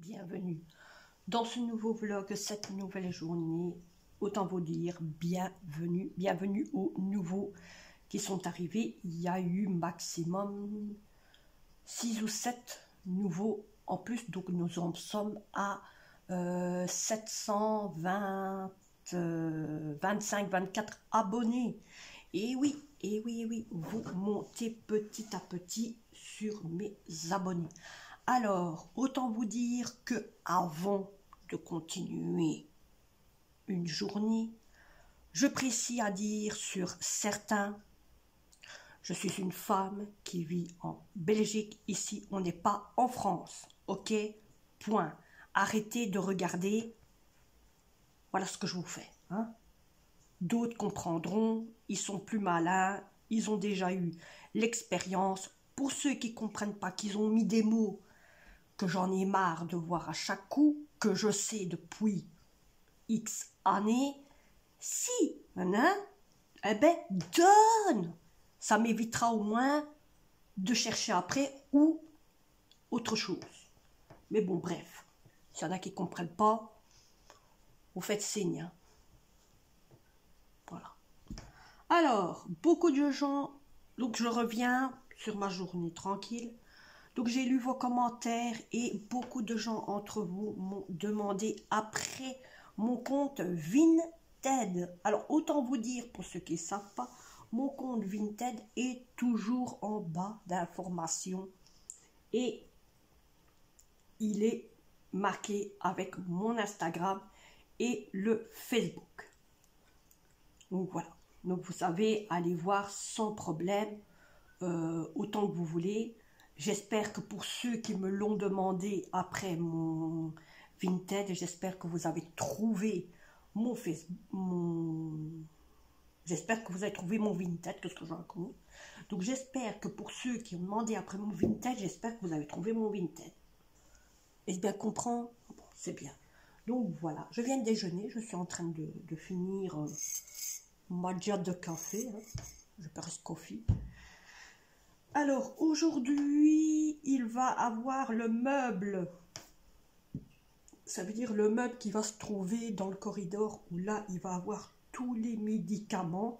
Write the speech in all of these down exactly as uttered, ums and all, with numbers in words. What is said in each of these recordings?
bienvenue dans ce nouveau vlog, cette nouvelle journée. Autant vous dire bienvenue, bienvenue aux nouveaux qui sont arrivés. Il y a eu maximum six ou sept nouveaux en plus, donc nous en sommes à euh, sept cent vingt, euh, vingt-cinq, vingt-quatre abonnés. Et oui, et oui, et oui, vous montez petit à petit sur mes abonnés. Alors, autant vous dire que avant de continuer une journée, je précise à dire sur certains, je suis une femme qui vit en Belgique, ici on n'est pas en France, ok? Point. Arrêtez de regarder, voilà ce que je vous fais, hein? D'autres comprendront, ils sont plus malins, ils ont déjà eu l'expérience. Pour ceux qui ne comprennent pas, qu'ils ont mis des mots que j'en ai marre de voir à chaque coup, que je sais depuis X années, si, hein, eh ben, donne. Ça m'évitera au moins de chercher après ou autre chose. Mais bon, bref, s'il y en a qui ne comprennent pas, vous faites signe. Hein. Voilà. Alors, beaucoup de gens, donc je reviens sur ma journée tranquille. Donc j'ai lu vos commentaires et beaucoup de gens entre vous m'ont demandé après mon compte Vinted. Alors autant vous dire, pour ceux qui ne savent pas, mon compte Vinted est toujours en bas d'informations et il est marqué avec mon Instagram et le Facebook. Donc voilà, donc vous savez aller voir sans problème euh, autant que vous voulez. J'espère que pour ceux qui me l'ont demandé après mon Vinted, j'espère que vous avez trouvé mon Facebook, mon... j'espère que vous avez trouvé mon Vinted, qu'est-ce que j'en raconte. Donc j'espère que pour ceux qui ont demandé après mon Vinted, j'espère que vous avez trouvé mon Vinted. Est-ce bien comprend? Bon, c'est bien. Donc voilà, je viens de déjeuner, je suis en train de, de finir euh, ma jatte de café, hein. Je presse coffee. Alors, aujourd'hui, il va avoir le meuble. Ça veut dire le meuble qui va se trouver dans le corridor où là, il va avoir tous les médicaments.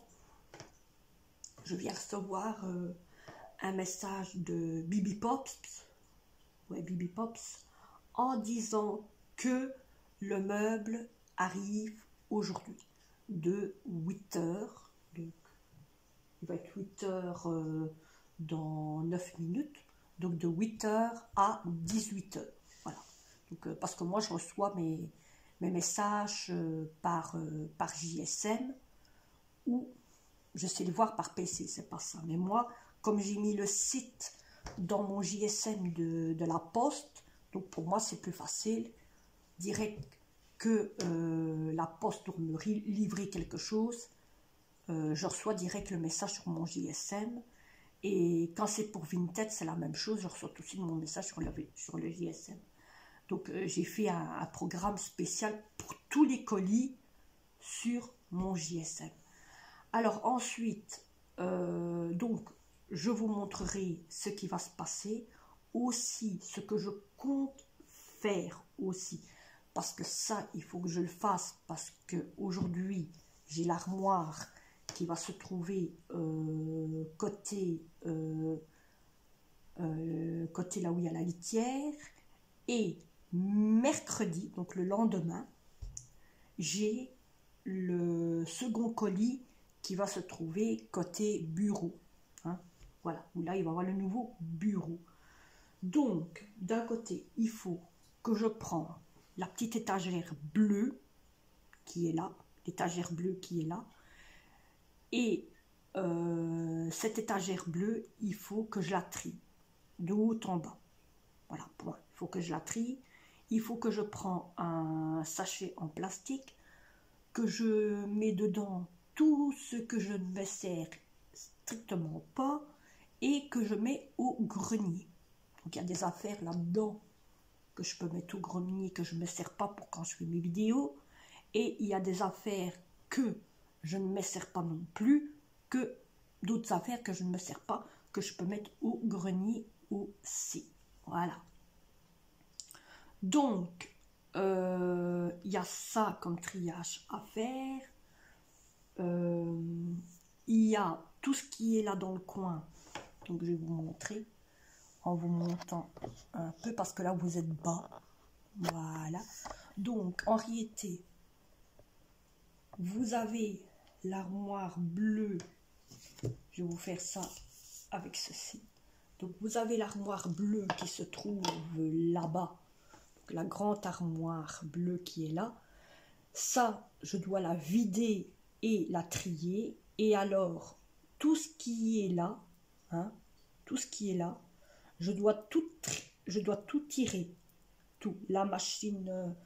Je viens recevoir euh, un message de Bibi Pops, ouais, Bibi Pops, en disant que le meuble arrive aujourd'hui de huit heures. Donc, il va être huit heures... Euh, dans neuf minutes, donc de huit heures à dix-huit heures. Voilà. Donc, euh, parce que moi, je reçois mes, mes messages euh, par, euh, par J S M ou je sais les voir par P C, c'est pas ça. Mais moi, comme j'ai mis le site dans mon J S M de, de la poste, donc pour moi, c'est plus facile, direct que euh, la poste doit me livrer quelque chose, euh, je reçois direct le message sur mon J S M. Et quand c'est pour Vinted, c'est la même chose. Je reçois aussi mon message sur le, sur le J S M. Donc, euh, j'ai fait un, un programme spécial pour tous les colis sur mon J S M. Alors, ensuite, euh, donc, je vous montrerai ce qui va se passer. Aussi, ce que je compte faire aussi. Parce que ça, il faut que je le fasse. Parce qu'aujourd'hui, j'ai l'armoire qui va se trouver euh, côté, euh, euh, côté là où il y a la litière. Et mercredi, donc le lendemain, j'ai le second colis qui va se trouver côté bureau. Hein, voilà, où là il va y avoir le nouveau bureau. Donc, d'un côté, il faut que je prends la petite étagère bleue qui est là, l'étagère bleue qui est là. Et euh, cette étagère bleue, il faut que je la trie de haut en bas. Voilà, point. Il faut que je la trie. Il faut que je prends un sachet en plastique, que je mets dedans tout ce que je ne me sers strictement pas et que je mets au grenier. Donc il y a des affaires là-dedans que je peux mettre au grenier, que je ne me sers pas pour quand je fais mes vidéos. Et il y a des affaires que je ne me sers pas non plus, que d'autres affaires que je ne me sers pas, que je peux mettre au grenier aussi. Voilà. Donc, euh, il y a ça comme triage à faire. Euh, il y a tout ce qui est là dans le coin. Donc, je vais vous montrer en vous montant un peu parce que là, vous êtes bas. Voilà. Donc, en réalité, vous avez l'armoire bleue. Je vais vous faire ça avec ceci. Donc, vous avez l'armoire bleue qui se trouve là-bas. La grande armoire bleue qui est là. Ça, je dois la vider et la trier. Et alors, tout ce qui est là, hein, tout ce qui est là, je dois tout, je dois tout tirer. Tout. La machine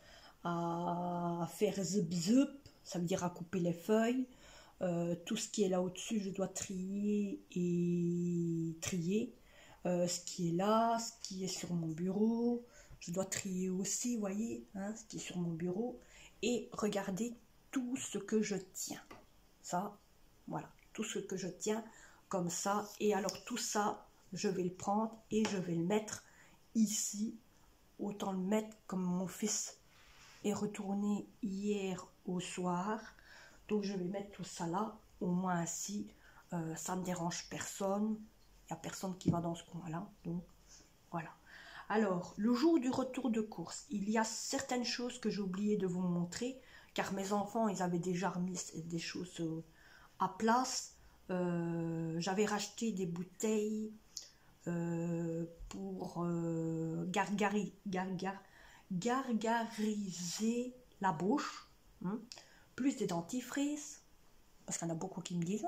à faire zup zup, ça veut dire à couper les feuilles. Euh, tout ce qui est là au-dessus, je dois trier et trier. Euh, ce qui est là, ce qui est sur mon bureau. Je dois trier aussi, vous voyez, hein, ce qui est sur mon bureau. Et regardez tout ce que je tiens. Ça, voilà, tout ce que je tiens comme ça. Et alors tout ça, je vais le prendre et je vais le mettre ici. Autant le mettre comme mon fils est retourné hier au soir. Donc je vais mettre tout ça là. Au moins ainsi, euh, ça ne dérange personne. Il n'y a personne qui va dans ce coin-là. Donc voilà. Alors, le jour du retour de course, il y a certaines choses que j'ai oublié de vous montrer, car mes enfants, ils avaient déjà remis des choses à place. Euh, J'avais racheté des bouteilles euh, pour euh, gargari, gargar, gargariser la bouche, hein, plus des dentifrices, parce qu'il y en a beaucoup qui me disent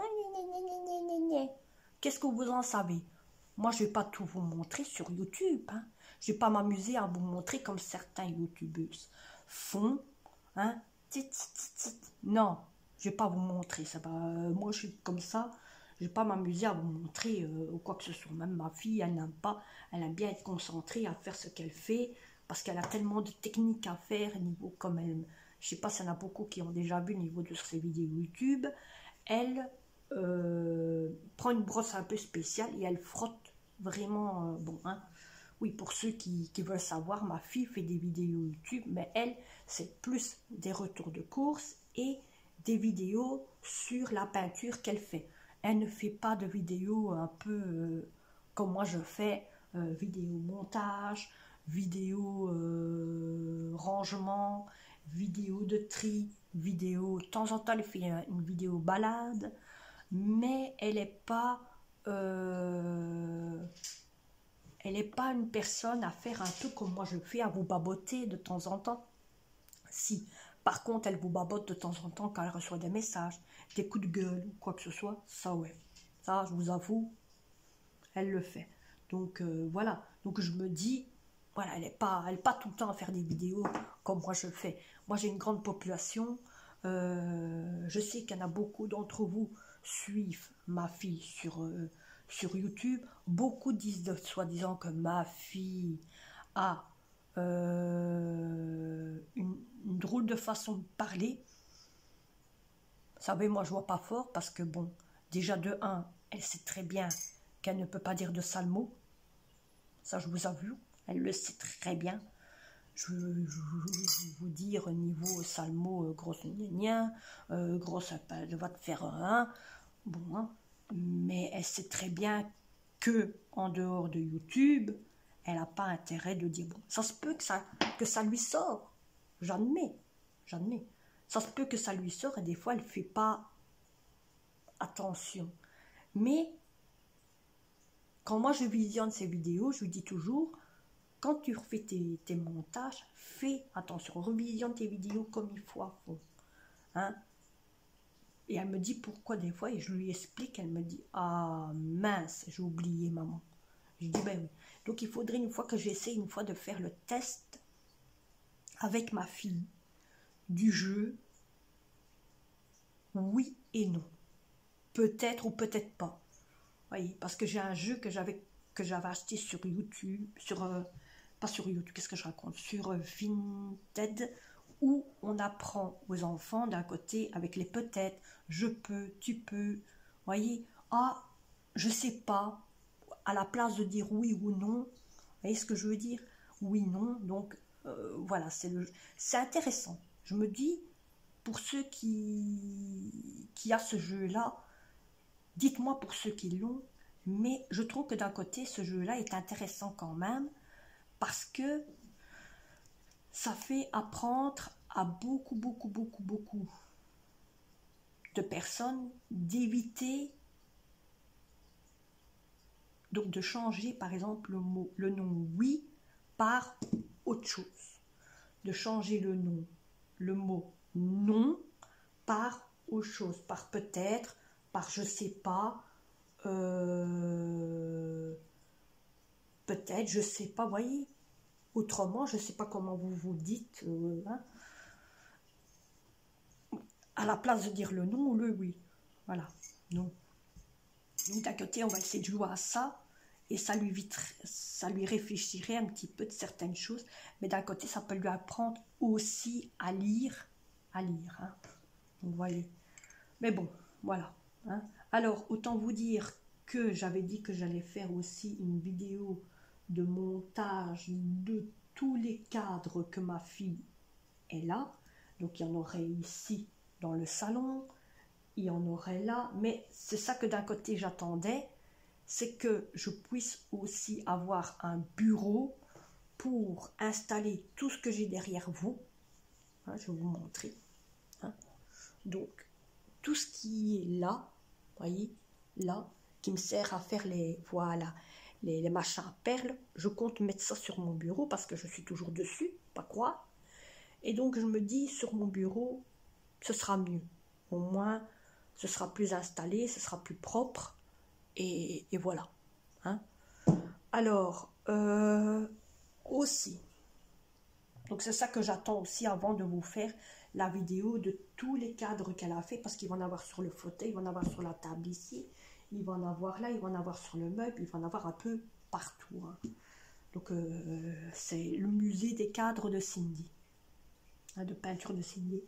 « Qu'est-ce que vous en savez ?» Moi, je ne vais pas tout vous montrer sur YouTube. Hein. Je ne vais pas m'amuser à vous montrer comme certains youtubeurs font. Hein. Tit, tit, tit. Non, je ne vais pas vous montrer. Ça va. Euh, moi, je suis comme ça. Je ne vais pas m'amuser à vous montrer euh, ou quoi que ce soit. Même ma fille, elle n'aime pas. Elle aime bien être concentrée à faire ce qu'elle fait parce qu'elle a tellement de techniques à faire. Niveau comme elle, je ne sais pas s'il y en a beaucoup qui ont déjà vu au niveau de ses vidéos YouTube. Elle euh, prend une brosse un peu spéciale et elle frotte vraiment, euh, bon, hein. Oui, pour ceux qui, qui veulent savoir, ma fille fait des vidéos YouTube, mais elle, c'est plus des retours de course et des vidéos sur la peinture qu'elle fait. Elle ne fait pas de vidéos un peu euh, comme moi je fais, euh, vidéo montage, vidéo euh, rangement, vidéo de tri, vidéo, de temps en temps elle fait une vidéo balade, mais elle n'est pas... Euh, elle n'est pas une personne à faire un truc comme moi je fais, à vous baboter de temps en temps. Si, par contre, elle vous babote de temps en temps quand elle reçoit des messages, des coups de gueule ou quoi que ce soit, ça ouais. Ça, je vous avoue, elle le fait. Donc euh, voilà, donc je me dis, voilà, elle n'est pas, elle est pas tout le temps à faire des vidéos comme moi je le fais. Moi j'ai une grande population, euh, je sais qu'il y en a beaucoup d'entre vous suivent ma fille sur... Euh, sur YouTube, beaucoup disent de soi-disant que ma fille a euh, une, une drôle de façon de parler. Vous savez, moi je vois pas fort parce que bon, déjà de un, elle sait très bien qu'elle ne peut pas dire de sales mots. Ça je vous avoue, elle le sait très bien. Je vais vous dire au niveau sales mots, euh, grosse gna euh, grosse, elle va te faire un. Bon, hein. Mais elle sait très bien que en dehors de YouTube, elle n'a pas intérêt de dire bon, ça se peut que ça, que ça lui sort, j'admets, j'admets, ça se peut que ça lui sort et des fois elle ne fait pas attention. Mais quand moi je visionne ces vidéos, je lui dis toujours, quand tu refais tes, tes montages, fais attention, revisionne tes vidéos comme il faut à fond, hein. Et elle me dit pourquoi des fois, et je lui explique, elle me dit « Ah mince, j'ai oublié maman ». Je dis « Ben oui ». Donc il faudrait une fois que j'essaie une fois de faire le test avec ma fille du jeu, oui et non. Peut-être ou peut-être pas. Voyez, parce que j'ai un jeu que j'avais que j'avais acheté sur YouTube, sur euh, pas sur YouTube, qu'est-ce que je raconte, sur euh, Vinted, où on apprend aux enfants d'un côté avec les peut-être, je peux, tu peux, voyez, ah, je sais pas, à la place de dire oui ou non, vous voyez ce que je veux dire, oui, non, donc euh, voilà, c'est le, c'est intéressant. Je me dis, pour ceux qui, qui a ce jeu-là, dites-moi pour ceux qui l'ont, mais je trouve que d'un côté, ce jeu-là est intéressant quand même, parce que ça fait apprendre à beaucoup, beaucoup, beaucoup, beaucoup de personnes d'éviter, donc de changer par exemple le mot, le nom oui par autre chose, de changer le nom, le mot non par autre chose, par peut-être, par je sais pas, euh, peut-être, je sais pas, voyez, autrement, je sais pas comment vous vous dites, euh, hein, à la place de dire le non ou le oui, voilà, non. Donc d'un côté, on va essayer de jouer à ça, et ça lui, vite, ça lui réfléchirait un petit peu de certaines choses, mais d'un côté, ça peut lui apprendre aussi à lire, à lire, hein. Vous voyez. Mais bon, voilà. Hein. Alors, autant vous dire que j'avais dit que j'allais faire aussi une vidéo de montage de tous les cadres que ma fille est là. Donc, il y en aurait ici dans le salon, il y en aurait là. Mais c'est ça que d'un côté j'attendais, c'est que je puisse aussi avoir un bureau pour installer tout ce que j'ai derrière vous. Hein, je vais vous montrer. Hein. Donc, tout ce qui est là, voyez, là, qui me sert à faire les, voilà, les, les machins à perles, je compte mettre ça sur mon bureau parce que je suis toujours dessus, pas croire. Et donc, je me dis, sur mon bureau, ce sera mieux. Au moins, ce sera plus installé, ce sera plus propre, et, et voilà. Hein. Alors, euh, aussi, donc c'est ça que j'attends aussi avant de vous faire la vidéo de tous les cadres qu'elle a fait, parce qu'il va en avoir sur le fauteuil, il va en avoir sur la table ici, il va en avoir là, il va en avoir sur le meuble, il va en avoir un peu partout. Hein. Donc euh, c'est le musée des cadres de Cindy, hein, de peinture de Cindy.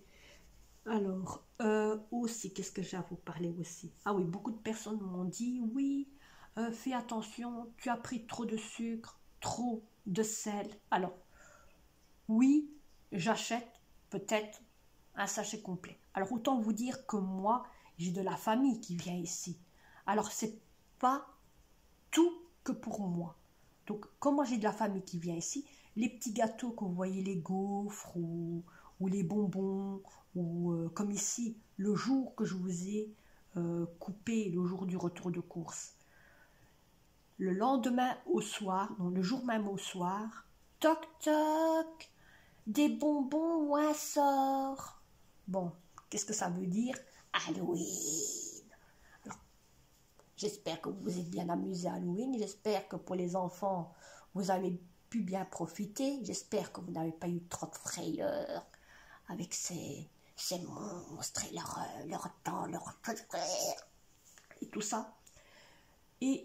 Alors, euh, aussi, qu'est-ce que j'ai à vous parler aussi? Ah oui, beaucoup de personnes m'ont dit, oui, euh, fais attention, tu as pris trop de sucre, trop de sel. Alors, oui, j'achète peut-être un sachet complet. Alors, autant vous dire que moi, j'ai de la famille qui vient ici. Alors, c'est pas tout que pour moi. Donc, comme moi, j'ai de la famille qui vient ici, les petits gâteaux que vous voyez, les gaufres ou, ou les bonbons, ou euh, comme ici, le jour que je vous ai euh, coupé, le jour du retour de course, le lendemain au soir, donc le jour même au soir, toc toc, des bonbons ou un sort. Bon, qu'est-ce que ça veut dire? Halloween. Alors, j'espère que vous vous êtes bien amusés à Halloween, j'espère que pour les enfants, vous avez pu bien profiter, j'espère que vous n'avez pas eu trop de frayeur avec ces... ces monstres et leur, leur temps, leur... et tout ça. Et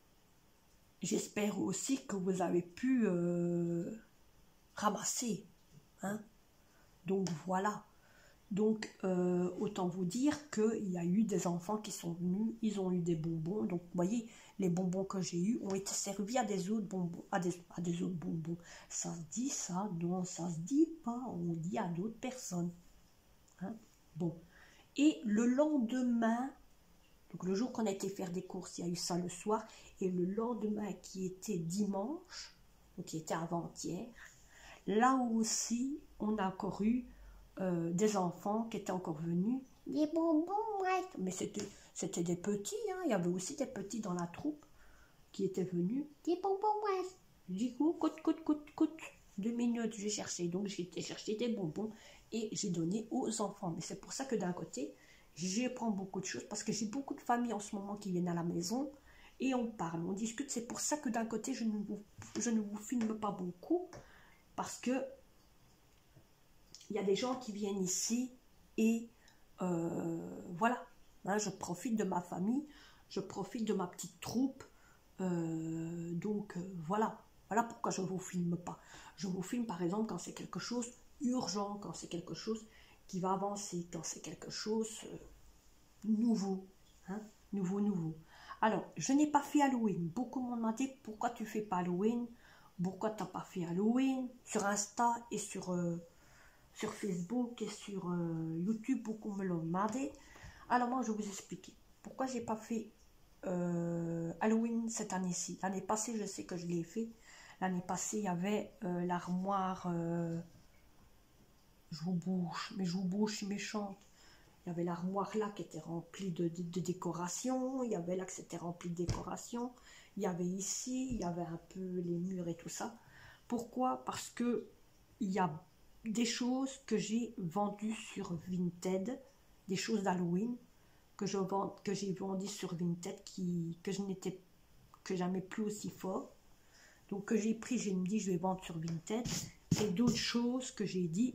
j'espère aussi que vous avez pu euh, ramasser. Hein. Donc voilà. Donc euh, autant vous dire qu'il y a eu des enfants qui sont venus, ils ont eu des bonbons. Donc vous voyez, les bonbons que j'ai eus ont été servis à des autres bonbons. À des, à des autres bonbons. Ça se dit ça? Non, ça se dit pas. On dit à d'autres personnes. Hein. Bon, et le lendemain, donc le jour qu'on a été faire des courses, il y a eu ça le soir, et le lendemain qui était dimanche, donc qui était avant-hier, là aussi, on a encore eu euh, des enfants qui étaient encore venus, des bonbons, ouais. Mais c'était c'était des petits, hein. Il y avait aussi des petits dans la troupe qui étaient venus, des bonbons, ouais. Du coup, coûte, coûte, coûte, coûte, deux minutes, j'ai cherché, donc j'ai été chercher des bonbons, et j'ai donné aux enfants. Mais c'est pour ça que d'un côté, je prends beaucoup de choses, parce que j'ai beaucoup de familles en ce moment qui viennent à la maison, et on parle, on discute. C'est pour ça que d'un côté, je ne, vous, je ne vous filme pas beaucoup, parce que il y a des gens qui viennent ici, et euh, voilà, hein, je profite de ma famille, je profite de ma petite troupe, euh, donc euh, voilà, voilà pourquoi je ne vous filme pas. Je vous filme par exemple quand c'est quelque chose urgent, quand c'est quelque chose qui va avancer, quand c'est quelque chose euh, nouveau, hein, nouveau, nouveau. Alors, je n'ai pas fait Halloween. Beaucoup m'ont demandé pourquoi tu fais pas Halloween. pourquoi t'as pas fait Halloween sur Insta et sur, euh, sur Facebook et sur euh, YouTube, beaucoup me l'ont demandé. Alors moi, je vais vous expliquer pourquoi j'ai pas fait euh, Halloween cette année-ci. L'année passée, je sais que je l'ai fait. L'année passée, il y avait euh, l'armoire... Euh, je vous bouche, mais je vous bouche, je suis méchante. Il y avait l'armoire là qui était remplie de, de, de décorations. Il y avait là que c'était rempli de décorations. Il y avait ici, il y avait un peu les murs et tout ça. Pourquoi? Parce que il y a des choses que j'ai vendues sur Vinted, des choses d'Halloween que je vends, que j'ai vendues sur Vinted, qui, que je n'étais que jamais plus aussi fort. Donc que j'ai pris, j'ai me dit je vais vendre sur Vinted. Et d'autres choses que j'ai dit,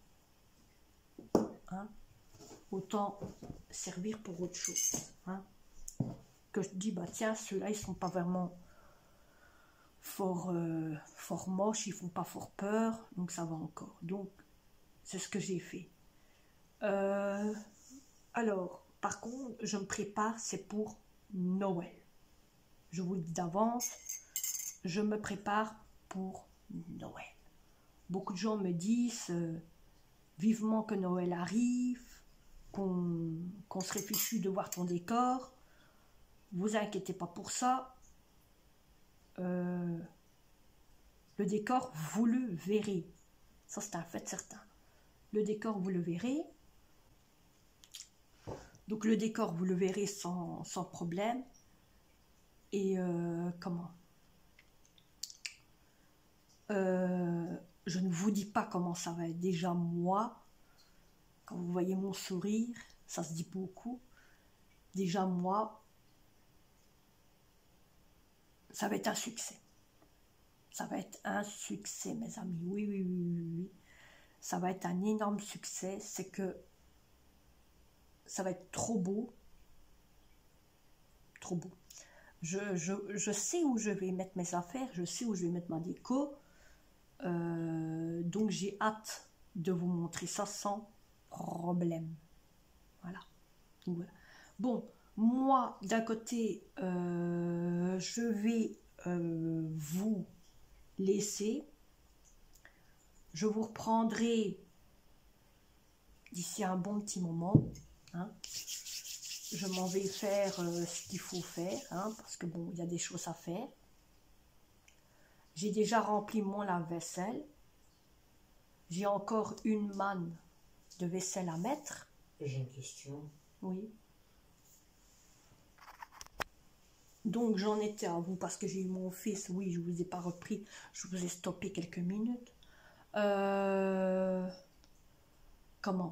hein, autant servir pour autre chose, hein. Que je dis, bah tiens, ceux-là, ils sont pas vraiment fort, euh, fort moches, ils font pas fort peur, donc ça va encore. Donc, c'est ce que j'ai fait. Euh, alors, par contre, je me prépare, c'est pour Noël. Je vous le dis d'avance, je me prépare pour Noël. Beaucoup de gens me disent, euh, vivement que Noël arrive, qu'on qu'on serait fichu de voir ton décor. Vous inquiétez pas pour ça. Euh, le décor, vous le verrez. Ça, c'est un fait certain. Le décor, vous le verrez. Donc, le décor, vous le verrez sans, sans problème. Et euh, comment euh, je ne vous dis pas comment ça va être. Déjà, moi, quand vous voyez mon sourire, ça se dit beaucoup. Déjà, moi, ça va être un succès. Ça va être un succès, mes amis. Oui, oui, oui, oui, oui. Ça va être un énorme succès. C'est que ça va être trop beau. Trop beau. Je, je, je sais où je vais mettre mes affaires. Je sais où je vais mettre ma déco. Euh, donc, j'ai hâte de vous montrer ça sans problème. Voilà. Donc, voilà. Bon, moi, d'un côté, euh, je vais euh, vous laisser. Je vous reprendrai d'ici un bon petit moment. Hein. Je m'en vais faire euh, ce qu'il faut faire, hein, parce que bon, il y a des choses à faire. J'ai déjà rempli mon lave-vaisselle. J'ai encore une manne de vaisselle à mettre. J'ai une question. Oui. Donc j'en étais à vous parce que j'ai eu mon fils. Oui, je ne vous ai pas repris. Je vous ai stoppé quelques minutes. Euh, comment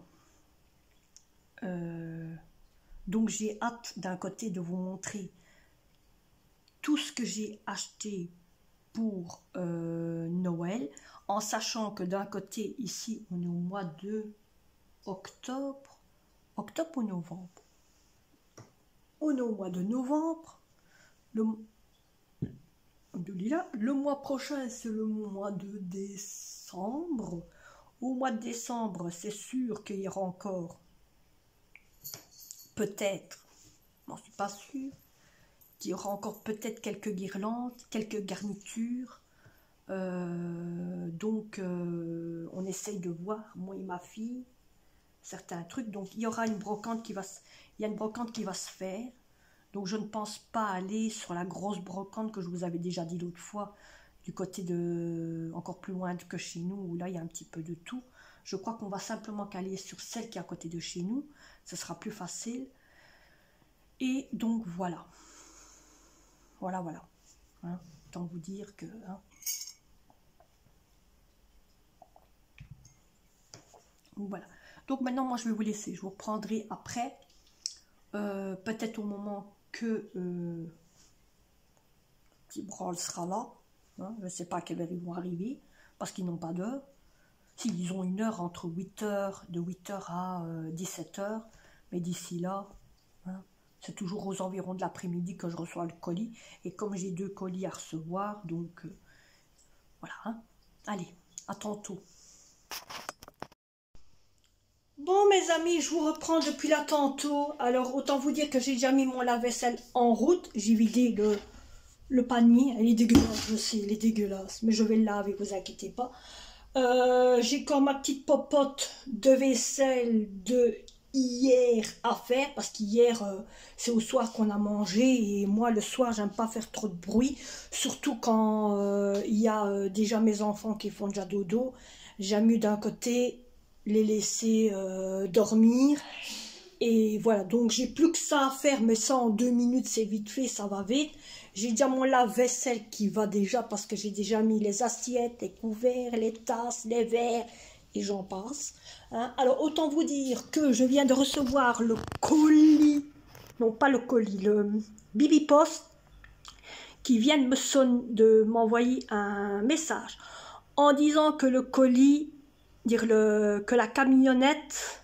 euh, Donc j'ai hâte d'un côté de vous montrer tout ce que j'ai acheté pour euh, Noël, en sachant que d'un côté, ici, on est au mois de octobre, octobre ou novembre? On est au mois de novembre. Le, le mois prochain, c'est le mois de décembre. Au mois de décembre, c'est sûr qu'il y aura encore, peut-être, je n'en suis pas sûre, qu'il y aura encore peut-être quelques guirlandes, quelques garnitures. Euh, donc, euh, on essaye de voir, moi et ma fille, certains trucs. Donc, il y aura une brocante qui va se, il y a une brocante qui va se faire. Donc, je ne pense pas aller sur la grosse brocante que je vous avais déjà dit l'autre fois, du côté de, encore plus loin que chez nous, où là, il y a un petit peu de tout. Je crois qu'on va simplement caler sur celle qui est à côté de chez nous. Ce sera plus facile. Et donc, voilà. Voilà, voilà. Hein, autant vous dire que... Hein, voilà. Donc, maintenant, moi, je vais vous laisser. Je vous reprendrai après. Euh, peut-être au moment que euh, petit branle sera là. Hein, je ne sais pas à quelle heure ils vont arriver, parce qu'ils n'ont pas d'heure. S'ils ont une heure entre huit heures, de huit heures à euh, dix-sept heures, mais d'ici là, hein, c'est toujours aux environs de l'après-midi que je reçois le colis. Et comme j'ai deux colis à recevoir, donc euh, voilà. Hein. Allez, à tantôt. Bon mes amis, je vous reprends depuis là tantôt. Alors autant vous dire que j'ai déjà mis mon lave-vaisselle en route. J'ai vidé le, le panier, elle est dégueulasse, je sais, elle est dégueulasse, mais je vais le laver, vous inquiétez pas. Euh, j'ai encore ma petite popote de vaisselle de hier à faire, parce qu'hier, euh, c'est au soir qu'on a mangé, et moi, le soir, j'aime pas faire trop de bruit, surtout quand euh, il y a euh, déjà mes enfants qui font déjà dodo. J'aime mieux d'un côté les laisser euh, dormir, et voilà, donc j'ai plus que ça à faire, mais ça en deux minutes, c'est vite fait, ça va vite. J'ai déjà mon lave-vaisselle qui va déjà, parce que j'ai déjà mis les assiettes, les couverts, les tasses, les verres, et j'en passe. Hein. Alors, autant vous dire que je viens de recevoir le colis, non pas le colis, le Bibi Post, qui vient de me sonner, de m'envoyer un message en disant que le colis, dire le, que la camionnette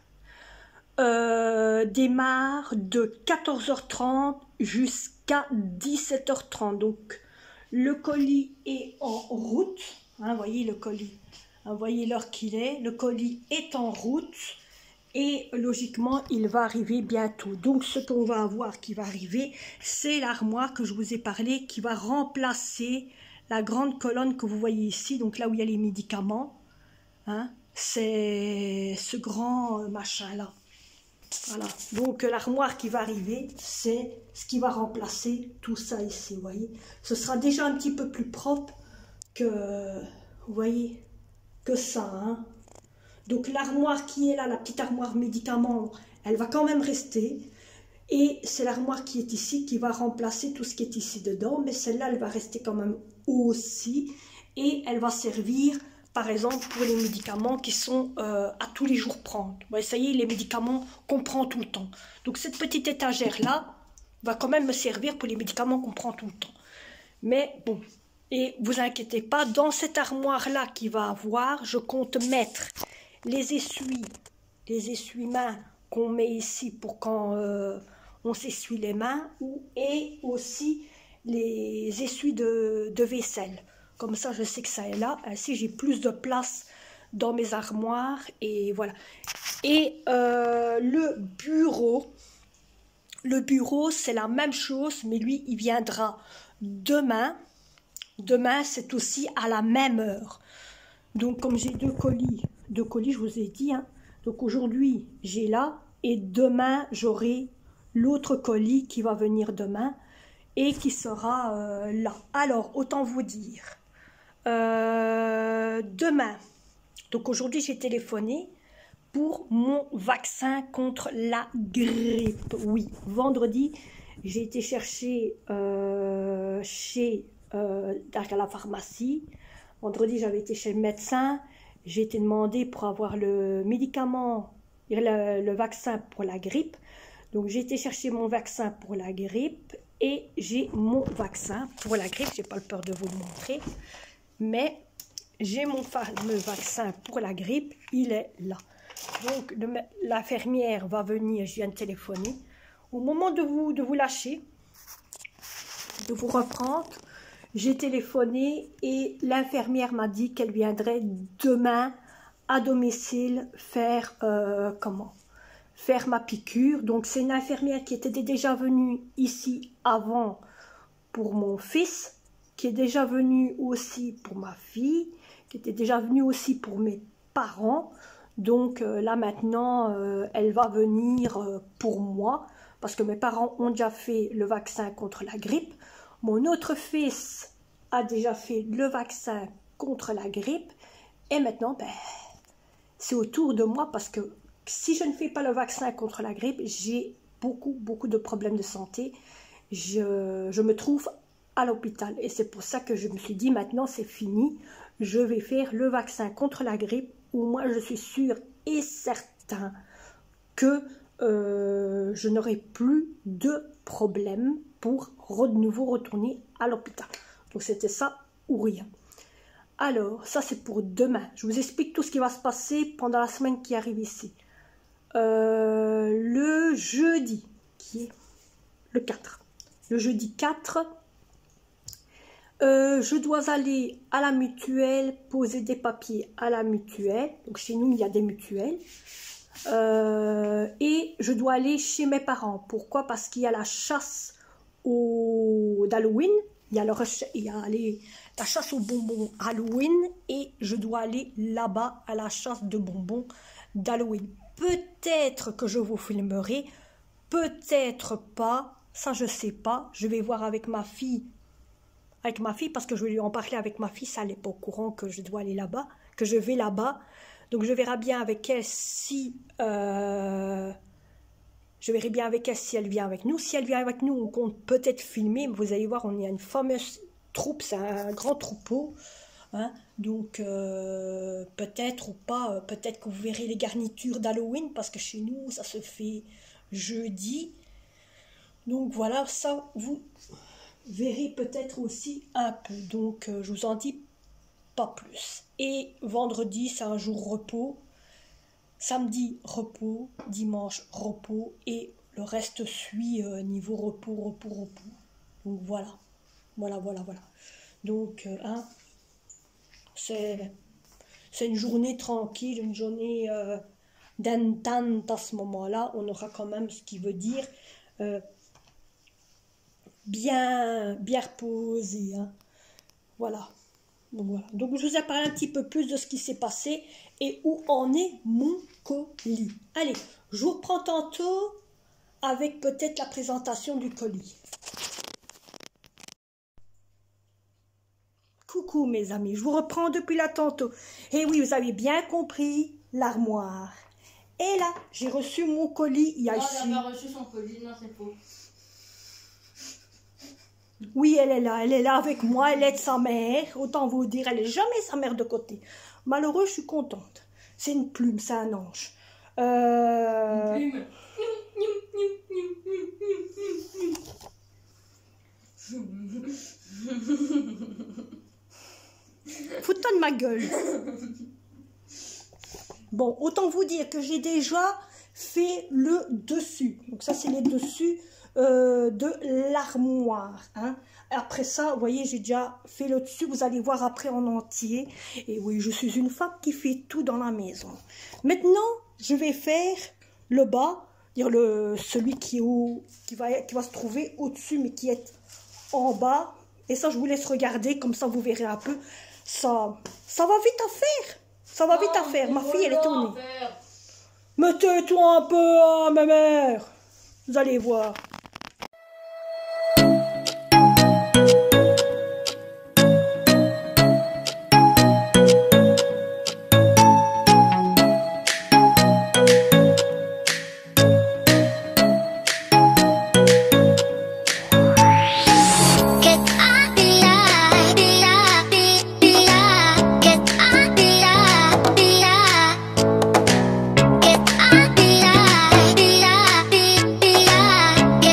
euh, démarre de quatorze heures trente jusqu'à dix-sept heures trente. Donc, le colis est en route. Hein, voyez le colis. Hein, voyez l'heure qu'il est. Le colis est en route. Et logiquement, il va arriver bientôt. Donc, ce qu'on va avoir qui va arriver, c'est l'armoire que je vous ai parlé, qui va remplacer la grande colonne que vous voyez ici. Donc, là où il y a les médicaments. Hein, c'est ce grand machin-là. Voilà, donc l'armoire qui va arriver, c'est ce qui va remplacer tout ça ici, vous voyez. Ce sera déjà un petit peu plus propre que, vous voyez, que ça, hein. Donc l'armoire qui est là, la petite armoire médicaments, elle va quand même rester. Et c'est l'armoire qui est ici qui va remplacer tout ce qui est ici dedans. Mais celle-là, elle va rester quand même aussi. Et elle va servir, par exemple, pour les médicaments qui sont euh, à tous les jours prendre. Ouais, ça y est, les médicaments qu'on prend tout le temps. Donc cette petite étagère-là va quand même me servir pour les médicaments qu'on prend tout le temps. Mais bon, et vous inquiétez pas, dans cette armoire-là qui va avoir, je compte mettre les essuies, les essuie-mains qu'on met ici pour quand euh, on s'essuie les mains, ou, et aussi les essuies de, de vaisselle. Comme ça, je sais que ça est là. Ainsi, j'ai plus de place dans mes armoires. Et voilà. Et euh, le bureau, le bureau, c'est la même chose, mais lui, il viendra demain. Demain, c'est aussi à la même heure. Donc, comme j'ai deux colis, deux colis, je vous ai dit, hein. Donc, aujourd'hui, j'ai là. Et demain, j'aurai l'autre colis qui va venir demain et qui sera euh, là. Alors, autant vous dire... Euh, demain, donc aujourd'hui j'ai téléphoné pour mon vaccin contre la grippe. Oui, vendredi j'ai été chercher euh, chez euh, à la pharmacie. Vendredi j'avais été chez le médecin. J'ai été demandé pour avoir le médicament, le, le vaccin pour la grippe. Donc j'ai été chercher mon vaccin pour la grippe et j'ai mon vaccin pour la grippe. J'ai pas le peur de vous le montrer. Mais j'ai mon fameux vaccin pour la grippe, il est là. Donc l'infirmière va venir, je viens de téléphoner. Au moment de vous, de vous lâcher, de vous reprendre, j'ai téléphoné et l'infirmière m'a dit qu'elle viendrait demain à domicile faire, euh, comment, faire ma piqûre. Donc c'est une infirmière qui était déjà venue ici avant pour mon fils, qui est déjà venue aussi pour ma fille, qui était déjà venue aussi pour mes parents. Donc euh, là maintenant, euh, elle va venir euh, pour moi, parce que mes parents ont déjà fait le vaccin contre la grippe. Mon autre fils a déjà fait le vaccin contre la grippe. Et maintenant, ben, c'est au tour de moi, parce que si je ne fais pas le vaccin contre la grippe, j'ai beaucoup, beaucoup de problèmes de santé. Je, je me trouve à l'hôpital et c'est pour ça que je me suis dit maintenant c'est fini, je vais faire le vaccin contre la grippe où moi je suis sûre et certain que euh, je n'aurai plus de problème pour de nouveau retourner à l'hôpital. Donc c'était ça ou rien. Alors ça c'est pour demain, je vous explique tout ce qui va se passer pendant la semaine qui arrive ici. Euh, le jeudi qui est le quatre, le jeudi quatre, Euh, je dois aller à la mutuelle, poser des papiers à la mutuelle. Donc chez nous, il y a des mutuelles. Euh, et je dois aller chez mes parents. Pourquoi? Parce qu'il y a la chasse au... d'Halloween. Il y a, le, il y a les, la chasse aux bonbons Halloween et je dois aller là-bas à la chasse de bonbons d'Halloween. Peut-être que je vous filmerai, peut-être pas, ça je sais pas. Je vais voir avec ma fille, avec ma fille parce que je vais lui en parler avec ma fille, ça elle n'est pas au courant que je dois aller là-bas, que je vais là-bas. Donc je verrai bien avec elle si... Euh, je verrai bien avec elle si elle vient avec nous. Si elle vient avec nous, on compte peut-être filmer. Vous allez voir, on y a une fameuse troupe, c'est un grand troupeau. Hein, donc euh, peut-être ou pas, euh, peut-être que vous verrez les garnitures d'Halloween parce que chez nous, ça se fait jeudi. Donc voilà, ça vous verrez peut-être aussi un peu. Donc euh, je vous en dis pas plus. Et vendredi, c'est un jour repos. Samedi, repos. Dimanche, repos. Et le reste suit euh, niveau repos, repos, repos. Donc voilà. Voilà, voilà, voilà. Donc, euh, hein, c'est, c'est une journée tranquille, une journée euh, d'entente à ce moment-là. On aura quand même ce qui veut dire euh, bien, bien reposé. Hein. Voilà. Donc, voilà. Donc je vous ai parlé un petit peu plus de ce qui s'est passé et où en est mon colis. Allez, je vous reprends tantôt avec peut-être la présentation du colis. Coucou mes amis, je vous reprends depuis là tantôt. Et oui, vous avez bien compris, l'armoire. Et là, j'ai reçu mon colis. Il y a non, ici... elle n'a pas reçu son colis, non c'est faux. Oui, elle est là, elle est là avec moi, elle aide sa mère. Autant vous dire, elle n'est jamais sa mère de côté. Malheureux, je suis contente. C'est une plume, c'est un ange. Euh... Une plume. Fous-toi de ma gueule. Bon, autant vous dire que j'ai déjà fait le dessus. Donc ça, c'est les dessus euh, de l'armoire. Hein. Après ça, vous voyez, j'ai déjà fait le dessus. Vous allez voir après en entier. Et oui, je suis une femme qui fait tout dans la maison. Maintenant, je vais faire le bas, dire le celui qui est au, qui va qui va se trouver au-dessus, mais qui est en bas. Et ça, je vous laisse regarder, comme ça, vous verrez un peu. Ça, ça va vite à faire. Ça va Non, vite à faire. Ma fille, elle est à tournée. faire. Mais tais-toi un peu, hein, ma mère. Vous allez voir. Get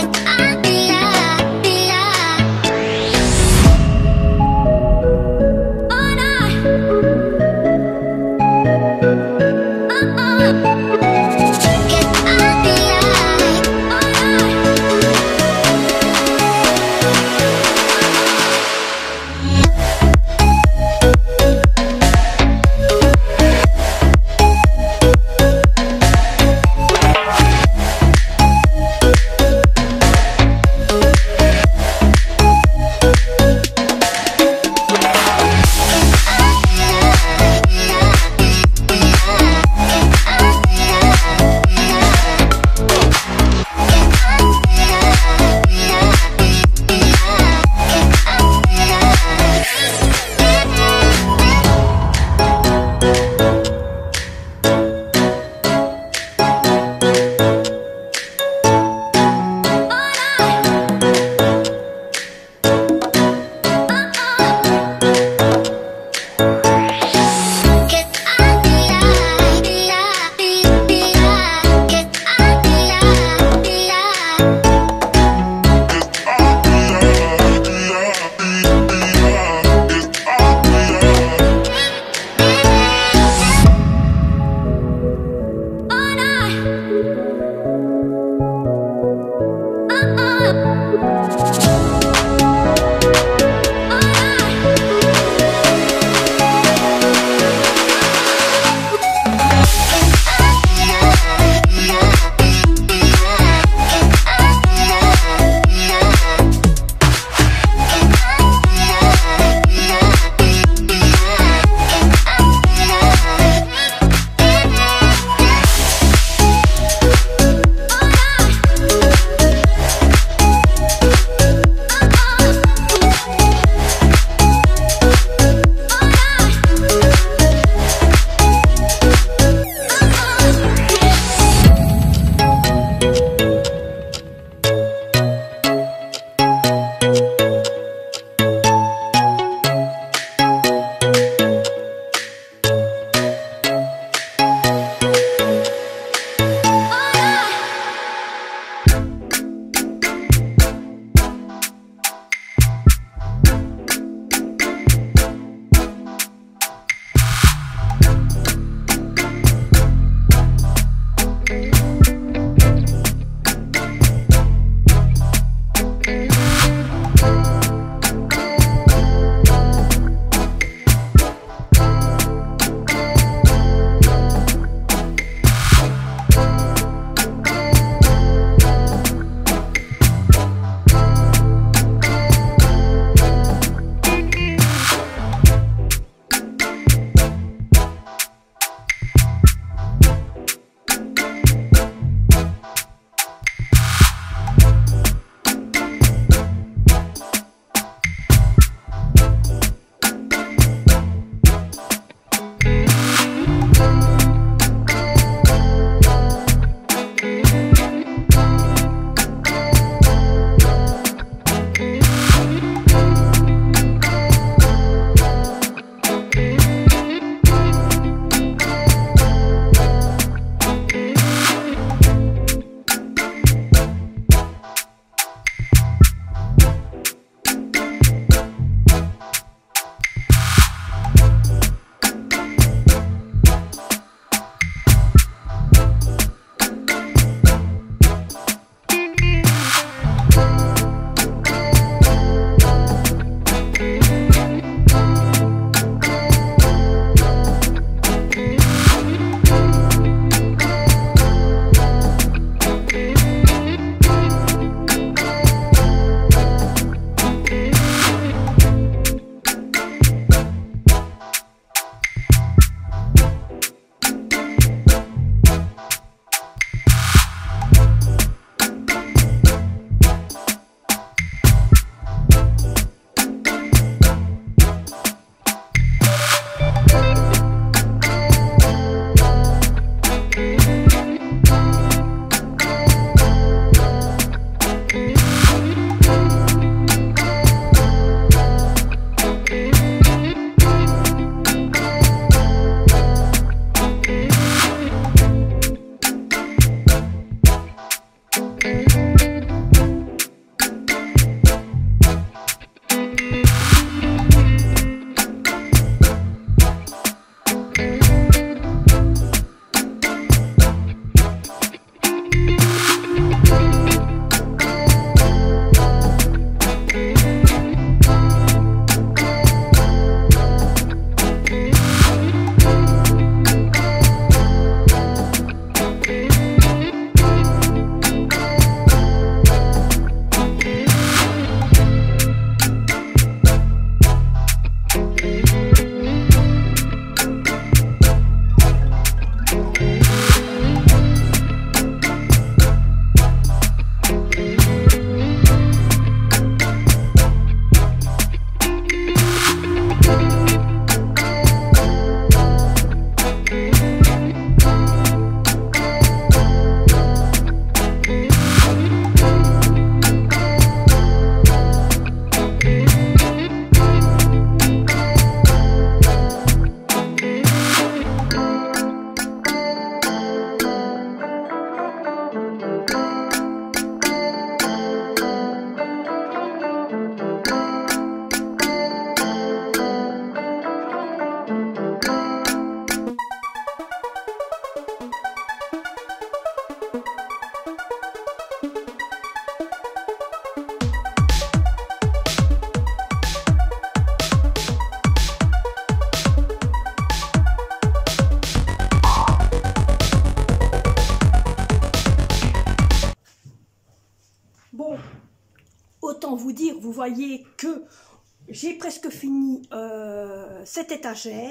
vous voyez que j'ai presque fini euh, cette étagère.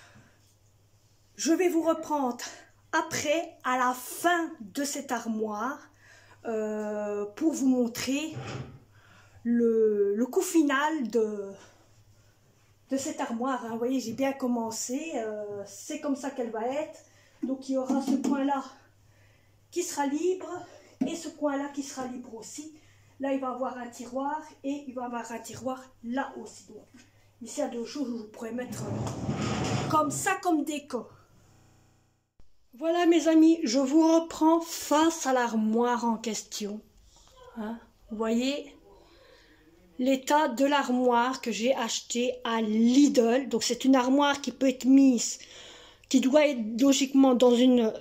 Je vais vous reprendre après, à la fin de cette armoire, euh, pour vous montrer le, le coup final de, de cette armoire. Hein. Vous voyez, j'ai bien commencé. Euh, c'est comme ça qu'elle va être. Donc, il y aura ce coin-là qui sera libre et ce coin-là qui sera libre aussi. Là, il va y avoir un tiroir et il va y avoir un tiroir là aussi. Donc, ici, à deux jours, je vous pourrais mettre euh, comme ça, comme décor. Voilà, mes amis, je vous reprends face à l'armoire en question. Hein, vous voyez l'état de l'armoire que j'ai acheté à Lidl. Donc, c'est une armoire qui peut être mise, qui doit être logiquement dans une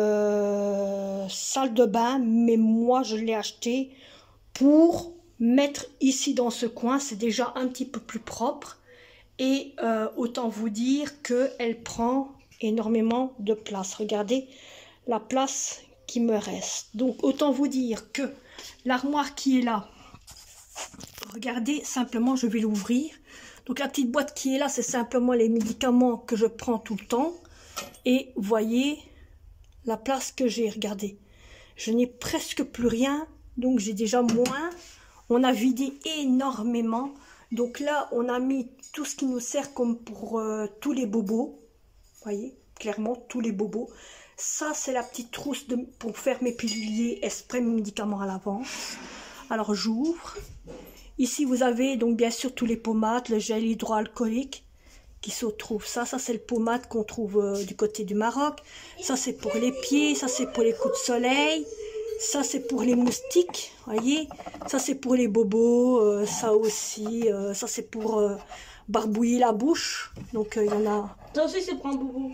euh, salle de bain, mais moi je l'ai acheté pour mettre ici dans ce coin. C'est déjà un petit peu plus propre et euh, autant vous dire qu'elle prend énormément de place. Regardez la place qui me reste. Donc autant vous dire que l'armoire qui est là, regardez, simplement je vais l'ouvrir. Donc la petite boîte qui est là, c'est simplement les médicaments que je prends tout le temps. Et voyez la place que j'ai, regardez. Je n'ai presque plus rien, donc j'ai déjà moins. On a vidé énormément. Donc là, on a mis tout ce qui nous sert comme pour euh, tous les bobos. Voyez, clairement, tous les bobos. Ça, c'est la petite trousse de, pour faire mes piluliers et spray mes médicaments à l'avance. Alors, j'ouvre. Ici, vous avez donc bien sûr tous les pommades, le gel hydroalcoolique qui se trouve. Ça, ça c'est le pommade qu'on trouve euh, du côté du Maroc. Ça, c'est pour les pieds. Ça, c'est pour les coups de soleil. Ça, c'est pour les moustiques. Voyez. Ça, c'est pour les bobos. Euh, ça aussi. Euh, ça, c'est pour euh, barbouiller la bouche. Donc, il euh, y en a. Ça aussi, c'est pour un bobo.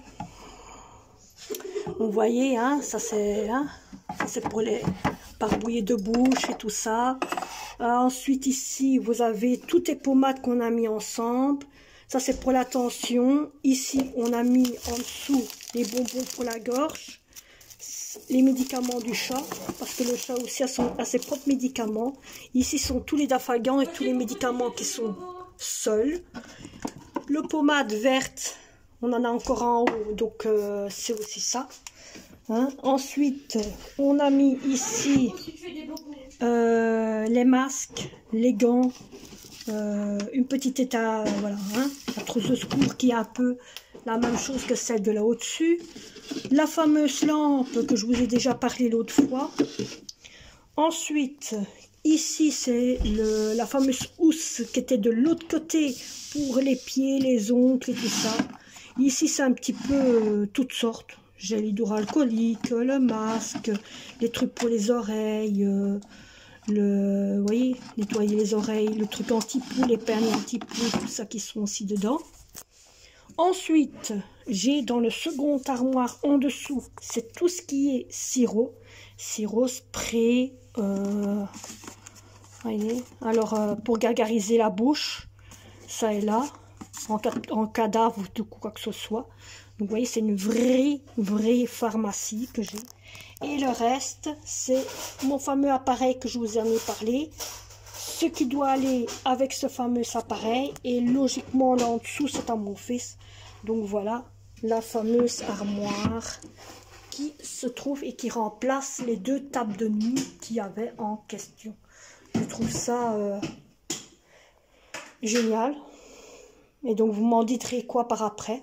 Vous voyez, hein, ça c'est hein, c'est pour les barbouiller de bouche et tout ça. Euh, ensuite, ici, vous avez toutes les pommades qu'on a mis ensemble. Ça, c'est pour la tension. Ici, on a mis en dessous les bonbons pour la gorge. Les médicaments du chat, parce que le chat aussi a, son, a ses propres médicaments. Ici sont tous les dafagans et tous les médicaments qui sont seuls. Le pommade verte, on en a encore en haut, donc euh, c'est aussi ça. Hein. Ensuite, on a mis ici euh, les masques, les gants, euh, une petite état, voilà, hein, la trousse de secours qui est un peu la même chose que celle de là au-dessus. La fameuse lampe que je vous ai déjà parlé l'autre fois. Ensuite, ici, c'est la fameuse housse qui était de l'autre côté pour les pieds, les ongles et tout ça. Ici, c'est un petit peu euh, toutes sortes. Gel hydroalcoolique, le masque, les trucs pour les oreilles, euh, le, vous voyez, nettoyer les oreilles, le truc anti-poux, les perles anti-poux, tout ça qui sont aussi dedans. Ensuite, j'ai dans le second armoire en dessous, c'est tout ce qui est sirop, sirop, spray, euh, voyez, alors euh, pour gargariser la bouche, ça est là, en cas, en cadavre ou de quoi que ce soit. Donc vous voyez, c'est une vraie, vraie pharmacie que j'ai. Et le reste, c'est mon fameux appareil que je vous en ai parlé. Ce qui doit aller avec ce fameux appareil. Et logiquement, là en dessous, c'est à mon fils. Donc voilà, la fameuse armoire qui se trouve et qui remplace les deux tables de nuit qu'il y avait en question. Je trouve ça euh, génial. Et donc, vous m'en direz quoi par après.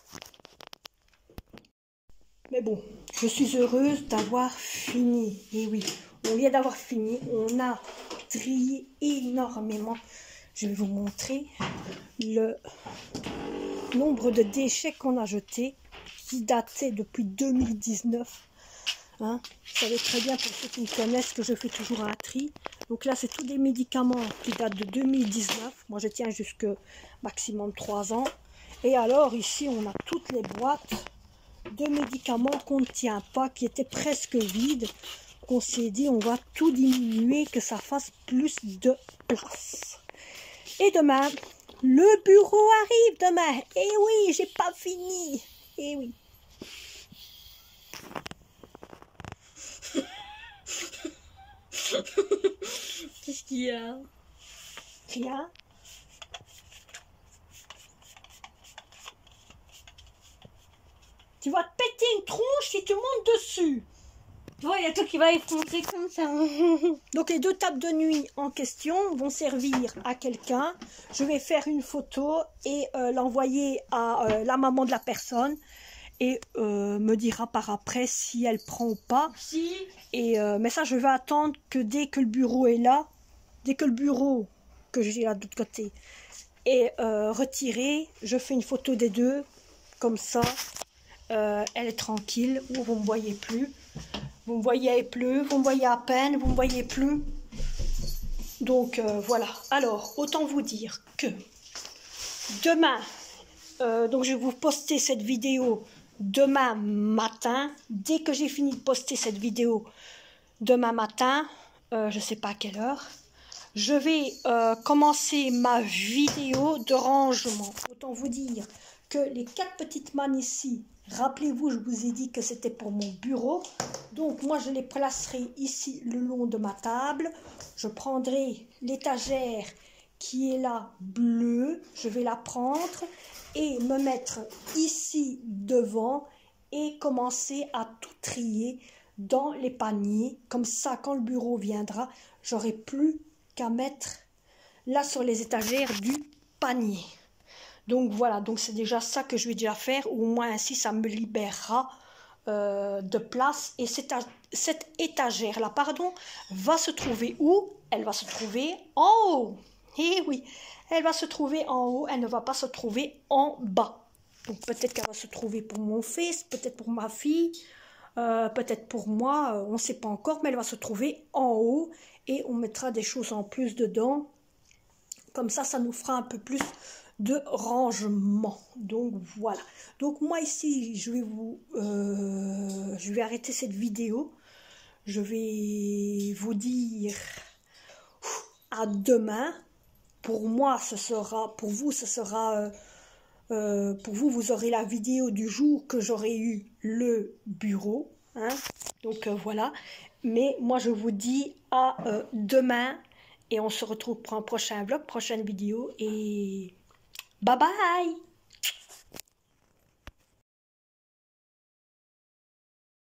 Mais bon, je suis heureuse d'avoir fini. Et oui, on vient d'avoir fini. On a trié énormément. Je vais vous montrer le nombre de déchets qu'on a jetés, qui datait depuis deux mille dix-neuf. Hein, vous savez très bien, pour ceux qui me connaissent, que je fais toujours un tri. Donc là, c'est tous des médicaments qui datent de deux mille dix-neuf. Moi, je tiens jusque maximum trois ans. Et alors, ici, on a toutes les boîtes de médicaments qu'on ne tient pas, qui étaient presque vides. On s'est dit, on va tout diminuer, que ça fasse plus de place. Et demain, le bureau arrive demain. Et oui, j'ai pas fini. Et oui. Qu'est-ce qu'il y a? rien. Tu vas te péter une tronche si tu montes dessus. Tu vois, il y a toi qui va effondrer comme ça. Donc les deux tables de nuit en question vont servir à quelqu'un. Je vais faire une photo et euh, l'envoyer à euh, la maman de la personne et euh, me dira par après si elle prend ou pas. Si. Et euh, mais ça, je vais attendre que dès que le bureau est là, dès que le bureau que j'ai là de l'autre côté est euh, retiré, je fais une photo des deux. Comme ça, euh, elle est tranquille. Vous ne me voyez plus. Vous me voyez plus, vous me voyez à peine, vous me voyez plus. Donc euh, voilà. Alors, autant vous dire que demain, euh, donc je vais vous poster cette vidéo demain matin. Dès que j'ai fini de poster cette vidéo demain matin, euh, je ne sais pas à quelle heure, je vais euh, commencer ma vidéo de rangement. Autant vous dire que les quatre petites mannes ici, rappelez-vous, je vous ai dit que c'était pour mon bureau. Donc moi je les placerai ici le long de ma table. Je prendrai l'étagère qui est là bleue, je vais la prendre et me mettre ici devant et commencer à tout trier dans les paniers. Comme ça, quand le bureau viendra, j'aurai plus qu'à mettre là sur les étagères du panier. Donc voilà, donc c'est déjà ça que je vais déjà faire, ou au moins ainsi ça me libérera euh, de place. Et cette, cette étagère-là, pardon, va se trouver où? Elle va se trouver en haut. Eh oui, elle va se trouver en haut, elle ne va pas se trouver en bas. Donc peut-être qu'elle va se trouver pour mon fils, peut-être pour ma fille, euh, peut-être pour moi, euh, on ne sait pas encore, mais elle va se trouver en haut et on mettra des choses en plus dedans. Comme ça, ça nous fera un peu plus de rangement. Donc voilà. Donc moi ici, je vais vous, euh, je vais arrêter cette vidéo. Je vais vous dire à demain. Pour moi, ce sera, pour vous, ce sera, euh, euh, pour vous, vous aurez la vidéo du jour que j'aurai eu le bureau. Hein. Donc euh, voilà. Mais moi, je vous dis à euh, demain et on se retrouve pour un prochain vlog, prochaine vidéo et bye bye!